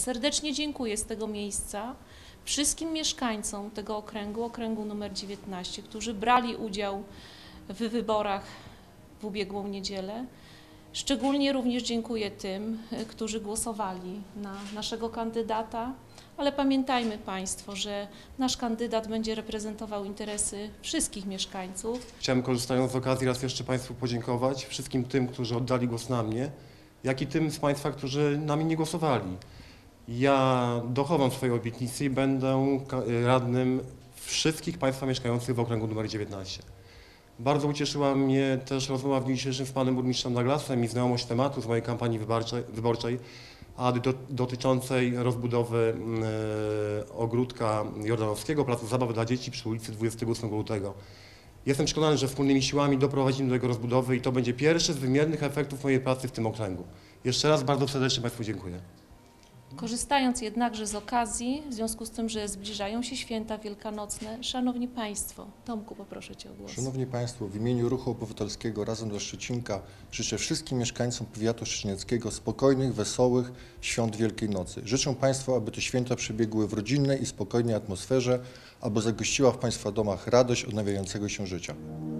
Serdecznie dziękuję z tego miejsca wszystkim mieszkańcom tego okręgu numer 19, którzy brali udział w wyborach w ubiegłą niedzielę. Szczególnie również dziękuję tym, którzy głosowali na naszego kandydata, ale pamiętajmy Państwo, że nasz kandydat będzie reprezentował interesy wszystkich mieszkańców. Chciałem, korzystając z okazji, raz jeszcze Państwu podziękować, wszystkim tym, którzy oddali głos na mnie, jak i tym z Państwa, którzy na mnie nie głosowali. Ja dochowam swojej obietnicy i będę radnym wszystkich Państwa mieszkających w okręgu numer 19. Bardzo ucieszyła mnie też rozmowa w dniu dzisiejszym z panem burmistrzem Douglasem i znajomość tematu z mojej kampanii wyborczej, dotyczącej rozbudowy ogródka jordanowskiego, placu zabaw dla dzieci przy ulicy 28 lutego. Jestem przekonany, że wspólnymi siłami doprowadzimy do jego rozbudowy i to będzie pierwszy z wymiernych efektów mojej pracy w tym okręgu. Jeszcze raz bardzo serdecznie Państwu dziękuję. Korzystając jednakże z okazji, w związku z tym, że zbliżają się święta wielkanocne, Szanowni Państwo, Tomku, poproszę Cię o głos. Szanowni Państwo, w imieniu Ruchu Obywatelskiego Razem dla Szczecinka życzę wszystkim mieszkańcom powiatu szczecińskiego spokojnych, wesołych świąt Wielkiej Nocy. Życzę Państwu, aby te święta przebiegły w rodzinnej i spokojnej atmosferze, aby zagościła w Państwa domach radość odnawiającego się życia.